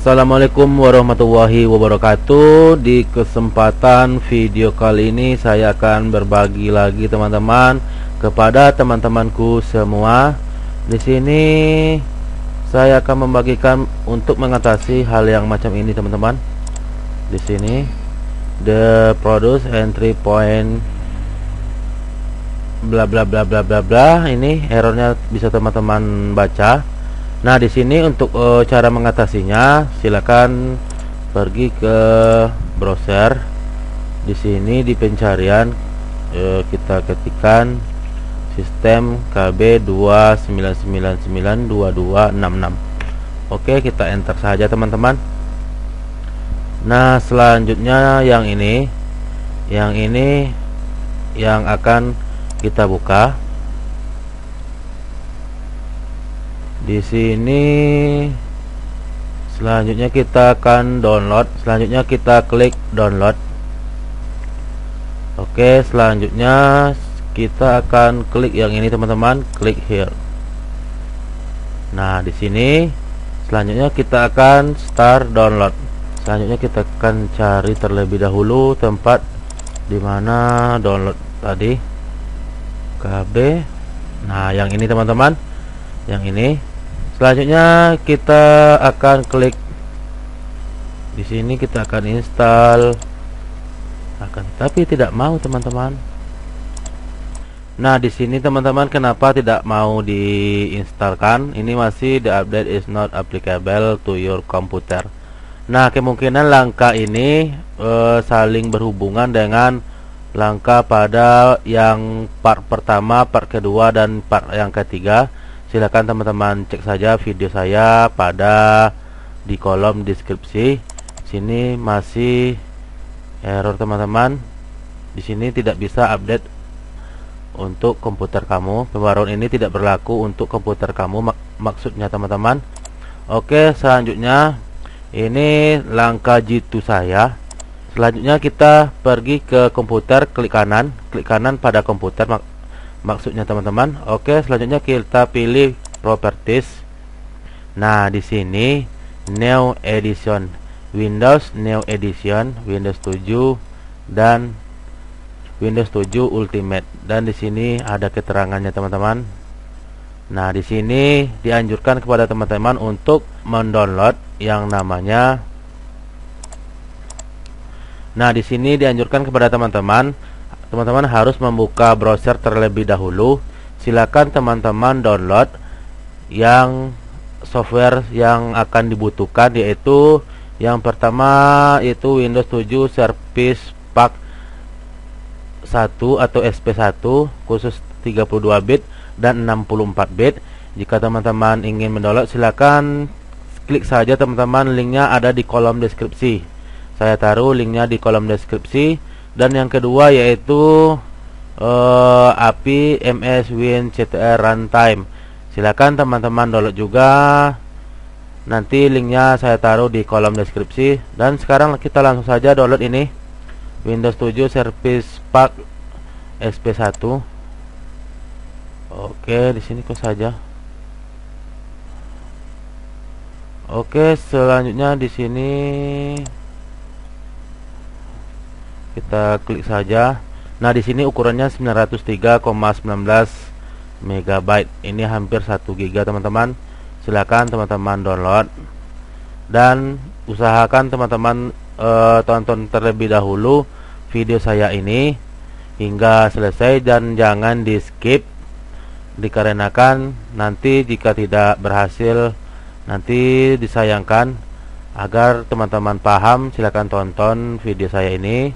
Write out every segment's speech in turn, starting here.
Assalamualaikum warahmatullahi wabarakatuh. Di kesempatan video kali ini saya akan berbagi lagi teman-teman kepada teman-temanku semua. Di sini saya akan membagikan untuk mengatasi hal yang macam ini teman-teman. Di sini the produce entry point bla bla bla bla bla bla, ini errornya bisa teman-teman baca. Nah, di sini untuk cara mengatasinya, silakan pergi ke browser. Di sini di pencarian kita ketikkan sistem KB 29992266. Oke, kita enter saja teman-teman. Nah, selanjutnya yang ini yang akan kita buka. Di sini selanjutnya kita akan download. Selanjutnya kita klik download. Oke, selanjutnya kita akan klik yang ini teman-teman, klik here. Nah, di sini selanjutnya kita akan start download. Selanjutnya kita akan cari terlebih dahulu tempat dimana download tadi, KB. Nah, yang ini teman-teman, yang ini. Selanjutnya kita akan klik di sini, kita akan install, tapi tidak mau teman-teman. Nah, di sini teman-teman, kenapa tidak mau diinstalkan? Ini masih the update is not applicable to your computer. Nah, kemungkinan langkah ini saling berhubungan dengan langkah pada yang part pertama, part kedua, dan part yang ketiga. Silakan teman-teman cek saja video saya pada di kolom deskripsi. Sini masih error teman-teman. Di sini tidak bisa update untuk komputer kamu. Pembaruan ini tidak berlaku untuk komputer kamu, maksudnya teman-teman. Oke, selanjutnya ini langkah jitu saya. Selanjutnya kita pergi ke komputer, klik kanan pada komputer, maksudnya teman-teman. Oke, selanjutnya kita pilih properties. Nah, di sini new edition Windows, new edition Windows 7 dan Windows 7 Ultimate, dan di sini ada keterangannya teman-teman. Nah, di sini dianjurkan kepada teman-teman untuk mendownload yang namanya. Nah, di sini dianjurkan kepada teman-teman harus membuka browser terlebih dahulu. Silakan teman-teman download yang software yang akan dibutuhkan, yaitu yang pertama itu Windows 7 Service Pack 1 atau SP1 khusus 32 bit dan 64 bit. Jika teman-teman ingin mendownload, silakan klik saja teman-teman, linknya ada di kolom deskripsi. Saya taruh linknya di kolom deskripsi. Dan yang kedua yaitu API MS Win CTR Runtime. Silakan teman-teman download juga. Nanti linknya saya taruh di kolom deskripsi. Dan sekarang kita langsung saja download ini Windows 7 Service Pack SP1. Oke, di sini kok saja. Oke, selanjutnya di sini kita klik saja. Nah, di sini ukurannya 903,19 MB. Ini hampir 1 GB teman-teman. Silakan teman-teman download dan usahakan teman-teman tonton terlebih dahulu video saya ini hingga selesai dan jangan di skip, dikarenakan nanti jika tidak berhasil nanti disayangkan. Agar teman-teman paham, silakan tonton video saya ini.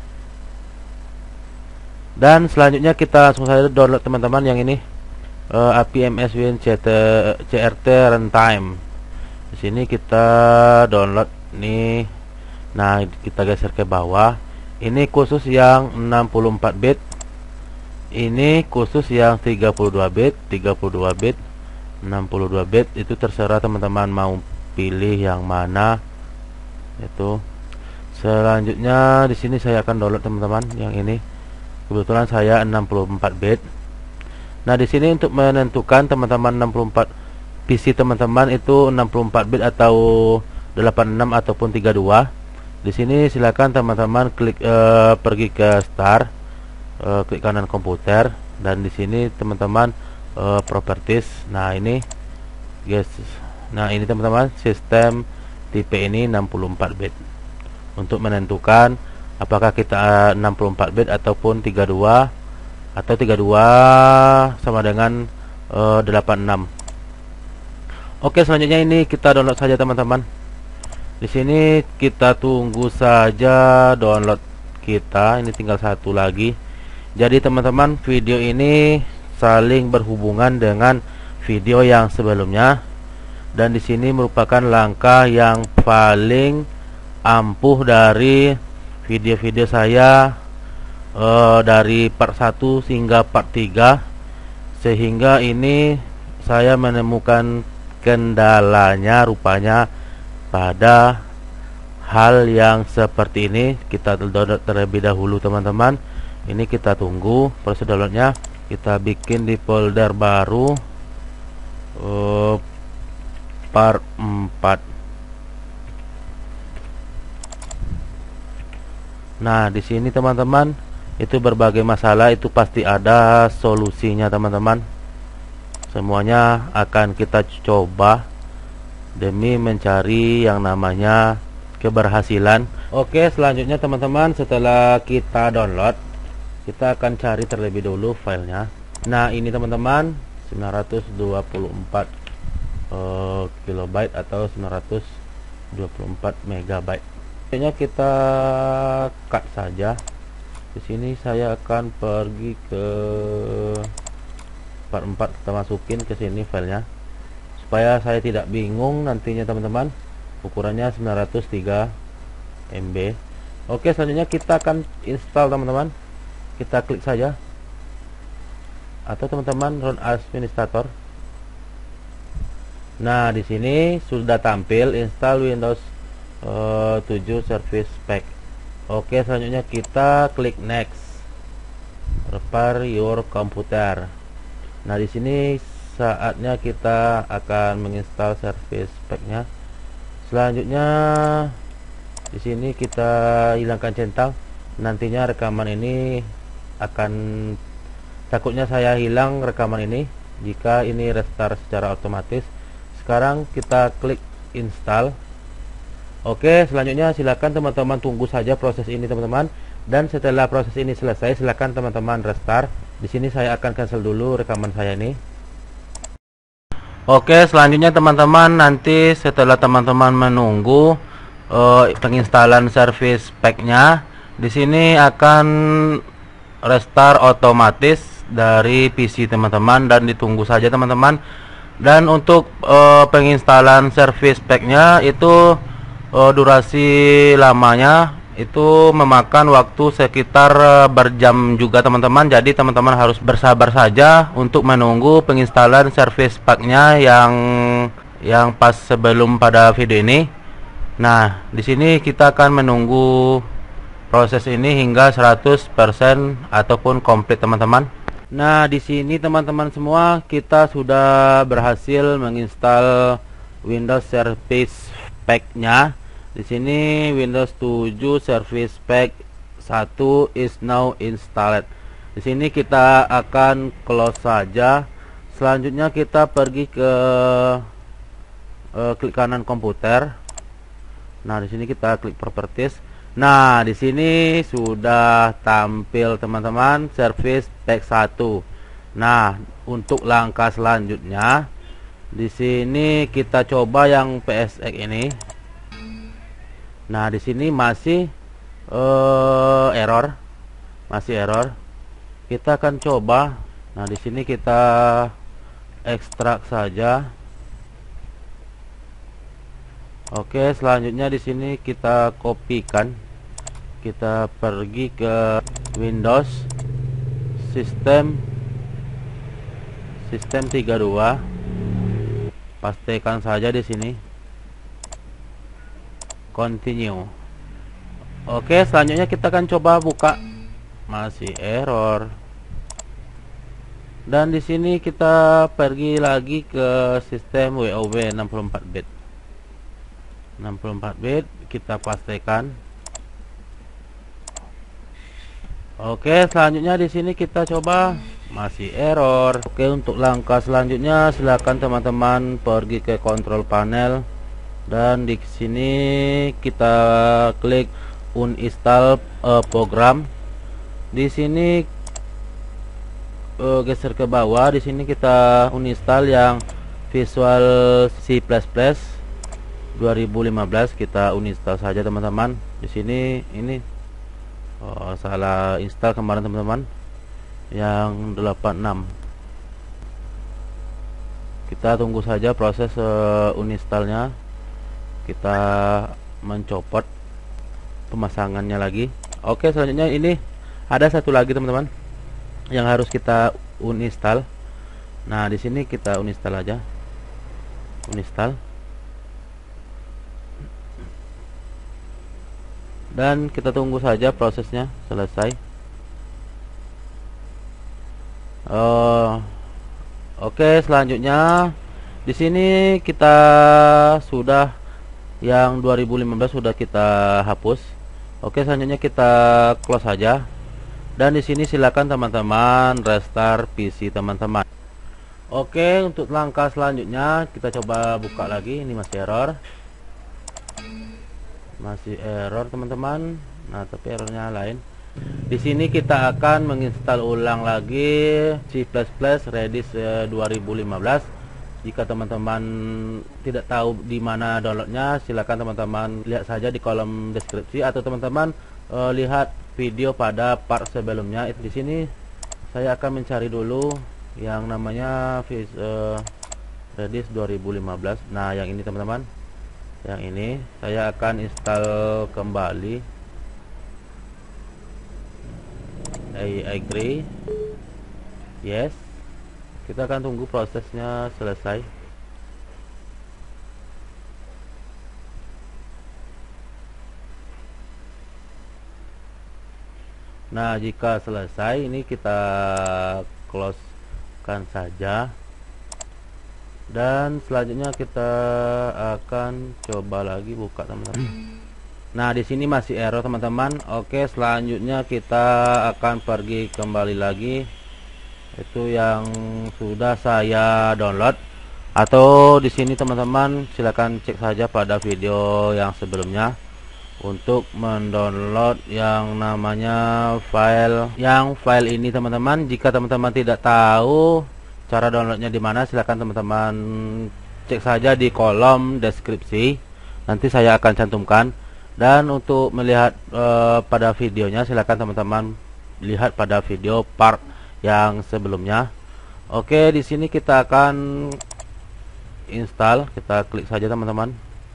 Dan selanjutnya kita langsung saja download teman-teman yang ini, API MS Win CRT Runtime. Di sini kita download nih. Nah, kita geser ke bawah. Ini khusus yang 64 bit. Ini khusus yang 32 bit, 62 bit, 62 bit. Itu terserah teman-teman mau pilih yang mana. Itu. Selanjutnya di sini saya akan download teman-teman yang ini. Kebetulan saya 64 bit. Nah, di sini untuk menentukan teman-teman 64 PC teman-teman itu 64 bit atau 86 ataupun 32. Di sini silakan teman-teman klik pergi ke Start, klik kanan komputer, dan di sini teman-teman Properties. Nah ini guys, nah ini teman-teman, sistem tipe ini 64 bit. Untuk menentukan apakah kita 64 bit ataupun 32, atau 32 sama dengan 86. Oke, selanjutnya ini kita download saja teman-teman. Di sini kita tunggu saja download kita. Ini tinggal satu lagi. Jadi teman-teman, video ini saling berhubungan dengan video yang sebelumnya, dan di sini merupakan langkah yang paling ampuh dari video-video saya dari part 1 hingga part 3, sehingga ini saya menemukan kendalanya rupanya pada hal yang seperti ini. Kita download terlebih dahulu teman-teman. Ini kita tunggu proses downloadnya. Kita bikin di folder baru part 4. Nah, di sini teman-teman, itu berbagai masalah itu pasti ada solusinya teman-teman. Semuanya akan kita coba demi mencari yang namanya keberhasilan. Oke, selanjutnya teman-teman, setelah kita download, kita akan cari terlebih dulu filenya. Nah, ini teman-teman, 924 kilobyte atau 924 megabyte. Selanjutnya kita cut saja. Di sini saya akan pergi ke part 4, kita masukin ke sini filenya supaya saya tidak bingung nantinya teman-teman. Ukurannya 903 MB. Oke, selanjutnya kita akan install teman-teman. Kita klik saja, atau teman-teman run administrator. Nah, di sini sudah tampil install Windows 7 Service Pack. Oke, selanjutnya kita klik next, repair your computer. Nah, di sini saatnya kita akan menginstal Service Pack-nya. Selanjutnya di sini kita hilangkan centang. Nantinya rekaman ini akan, takutnya saya hilang rekaman ini jika ini restart secara otomatis. Sekarang kita klik install. Oke, selanjutnya silakan teman-teman tunggu saja proses ini teman-teman, dan setelah proses ini selesai silakan teman-teman restart. Di sini saya akan cancel dulu rekaman saya ini. Oke, selanjutnya teman-teman, nanti setelah teman-teman menunggu penginstalan Service Pack-nya, di sini akan restart otomatis dari PC teman-teman, dan ditunggu saja teman-teman. Dan untuk penginstalan Service Pack-nya itu durasi lamanya itu memakan waktu sekitar berjam juga teman-teman. Jadi teman-teman harus bersabar saja untuk menunggu penginstalan Service Pack-nya yang pas sebelum pada video ini. Nah, di sini kita akan menunggu proses ini hingga 100% ataupun komplit teman-teman. Nah, di sini teman-teman semua, kita sudah berhasil menginstal Windows Service Pack-nya. Di sini Windows 7 Service Pack 1 is now installed. Di sini kita akan close saja. Selanjutnya kita pergi ke klik kanan komputer. Nah, di sini kita klik properties. Nah, di sini sudah tampil teman-teman Service Pack 1. Nah, untuk langkah selanjutnya di sini kita coba yang PSX ini. Nah, di sini masih error. Masih error. Kita akan coba. Nah, di sini kita ekstrak saja. Oke, selanjutnya di sini kita kopikan. Kita pergi ke Windows System 32. Pastikan saja di sini. Continue. Oke, selanjutnya kita akan coba buka. Masih error. Dan di sini kita pergi lagi ke sistem WoW 64 bit. 64 bit, kita pastikan. Oke, selanjutnya di sini kita coba, masih error. Oke, untuk langkah selanjutnya silakan teman-teman pergi ke kontrol panel dan di sini kita klik uninstall program. Di sini geser ke bawah, di sini kita uninstall yang Visual C++ 2015, kita uninstall saja teman-teman. Di sini ini salah install kemarin teman-teman, yang 86. Kita tunggu saja proses uninstallnya. Kita mencopot pemasangannya lagi. Oke, selanjutnya ini ada satu lagi teman-teman yang harus kita uninstall. Nah, di sini kita uninstall aja. Uninstall. Dan kita tunggu saja prosesnya selesai. Oke, selanjutnya di sini kita sudah yang 2015 sudah kita hapus. Oke, selanjutnya kita close saja. Dan di sini silakan teman-teman restart PC teman-teman. Oke, untuk langkah selanjutnya kita coba buka lagi. Ini masih error. Masih error teman-teman. Nah, tapi errornya lain. Di sini kita akan menginstal ulang lagi C++ Redis 2015. Jika teman-teman tidak tahu di mana downloadnya, silakan teman-teman lihat saja di kolom deskripsi, atau teman-teman lihat video pada part sebelumnya. Di sini saya akan mencari dulu yang namanya Redis 2015. Nah, yang ini teman-teman. Yang ini saya akan install kembali. I agree. Yes. Kita akan tunggu prosesnya selesai. Nah, jika selesai ini kita close kan saja. Dan selanjutnya kita akan coba lagi buka teman-teman. Nah, di sini masih error teman-teman. Oke, selanjutnya kita akan pergi kembali lagi. Itu yang sudah saya download. Atau di sini teman-teman silakan cek saja pada video yang sebelumnya untuk mendownload yang namanya file ini teman-teman. Jika teman-teman tidak tahu cara downloadnya di mana, silakan teman-teman cek saja di kolom deskripsi. Nanti saya akan cantumkan. Dan untuk melihat pada videonya, silakan teman-teman lihat pada video part yang sebelumnya. Oke, di sini kita akan install. Kita klik saja teman-teman.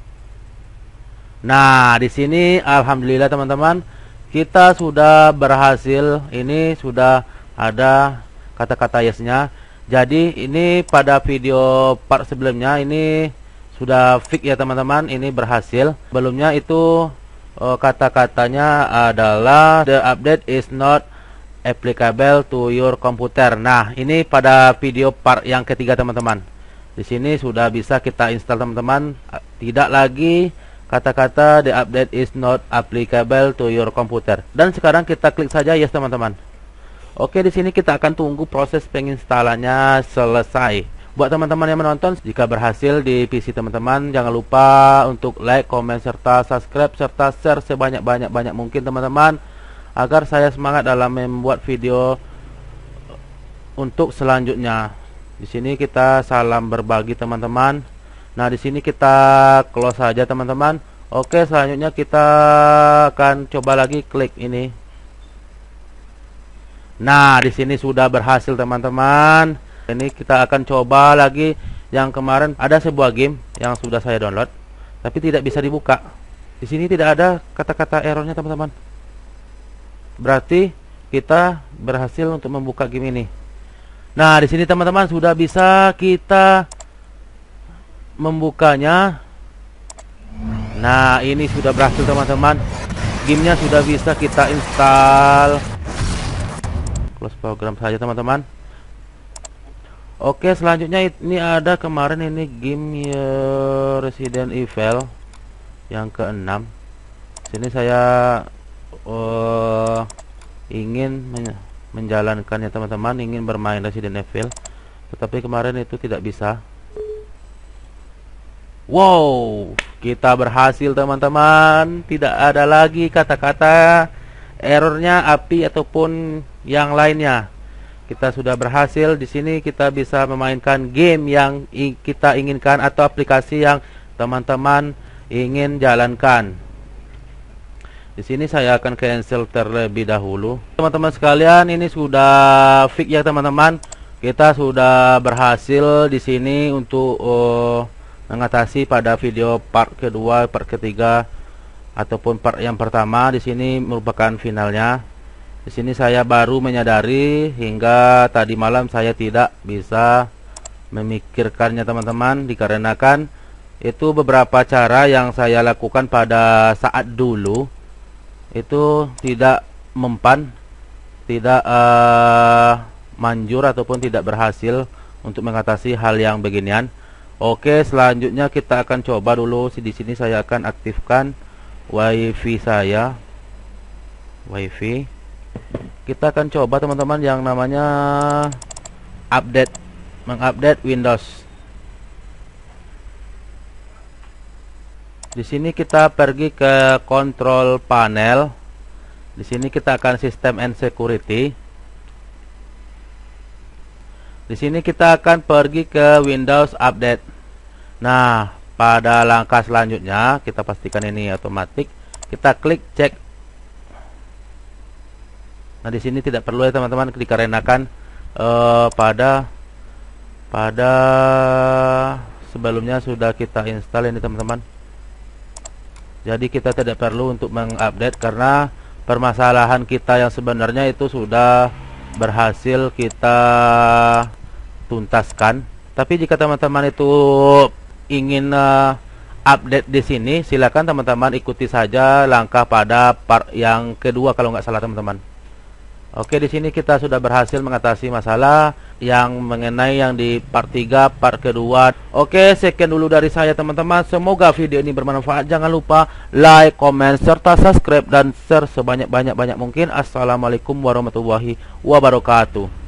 Nah, di sini alhamdulillah teman-teman, kita sudah berhasil. Ini sudah ada kata-kata yes-nya. Jadi ini pada video part sebelumnya ini sudah fix ya teman-teman, ini berhasil. Sebelumnya itu kata-katanya adalah the update is not applicable to your computer. Nah, ini pada video part yang ketiga teman-teman. Di sini sudah bisa kita install teman-teman. Tidak lagi kata-kata the update is not applicable to your computer. Dan sekarang kita klik saja yes teman-teman. Oke, di sini kita akan tunggu proses penginstalannya selesai. Buat teman-teman yang menonton, jika berhasil di PC teman-teman, jangan lupa untuk like, komen, serta subscribe, serta share sebanyak-banyak mungkin teman-teman, agar saya semangat dalam membuat video untuk selanjutnya. Di sini kita salam berbagi teman-teman. Nah, di sini kita close saja teman-teman. Oke, selanjutnya kita akan coba lagi klik ini. Nah, di sini sudah berhasil teman-teman. Ini kita akan coba lagi. Yang kemarin ada sebuah game yang sudah saya download, tapi tidak bisa dibuka. Di sini tidak ada kata-kata errornya teman-teman. Berarti kita berhasil untuk membuka game ini. Nah, di sini teman-teman sudah bisa kita membukanya. Nah, ini sudah berhasil teman-teman. Gamenya sudah bisa kita install. Close program saja teman-teman. Oke, selanjutnya ini ada kemarin ini game Resident Evil. yang keenam. Sini saya ingin menjalankan ya teman-teman, ingin bermain Resident Evil, tetapi kemarin itu tidak bisa. Wow, kita berhasil teman-teman. Tidak ada lagi kata-kata errornya, api ataupun yang lainnya. Kita sudah berhasil. Di sini kita bisa memainkan game yang kita inginkan atau aplikasi yang teman-teman ingin jalankan. Di sini saya akan cancel terlebih dahulu. Teman-teman sekalian, ini sudah fix ya teman-teman. Kita sudah berhasil di sini untuk mengatasi pada video part kedua, part ketiga ataupun part yang pertama. Di sini merupakan finalnya. Di sini saya baru menyadari hingga tadi malam saya tidak bisa memikirkannya teman-teman, dikarenakan itu beberapa cara yang saya lakukan pada saat dulu itu tidak mempan, tidak manjur ataupun tidak berhasil untuk mengatasi hal yang beginian. Oke, selanjutnya kita akan coba dulu. Di sini saya akan aktifkan WiFi saya. WiFi. Kita akan coba teman-teman yang namanya mengupdate Windows. Di sini kita pergi ke control panel. Di sini kita akan system and security. Di sini kita akan pergi ke Windows Update. Nah, pada langkah selanjutnya kita pastikan ini otomatis. Kita klik cek. Nah, di sini tidak perlu ya teman-teman, dikarenakan pada sebelumnya sudah kita install ini teman-teman. Jadi kita tidak perlu untuk mengupdate karena permasalahan kita yang sebenarnya itu sudah berhasil kita tuntaskan. Tapi jika teman-teman itu ingin update di sini, silakan teman-teman ikuti saja langkah pada part yang kedua kalau nggak salah teman-teman. Oke, di sini kita sudah berhasil mengatasi masalah yang mengenai yang di part 3, part kedua. Oke, sekian dulu dari saya teman-teman. Semoga video ini bermanfaat. Jangan lupa like, comment, serta subscribe dan share sebanyak-banyak mungkin. Assalamualaikum warahmatullahi wabarakatuh.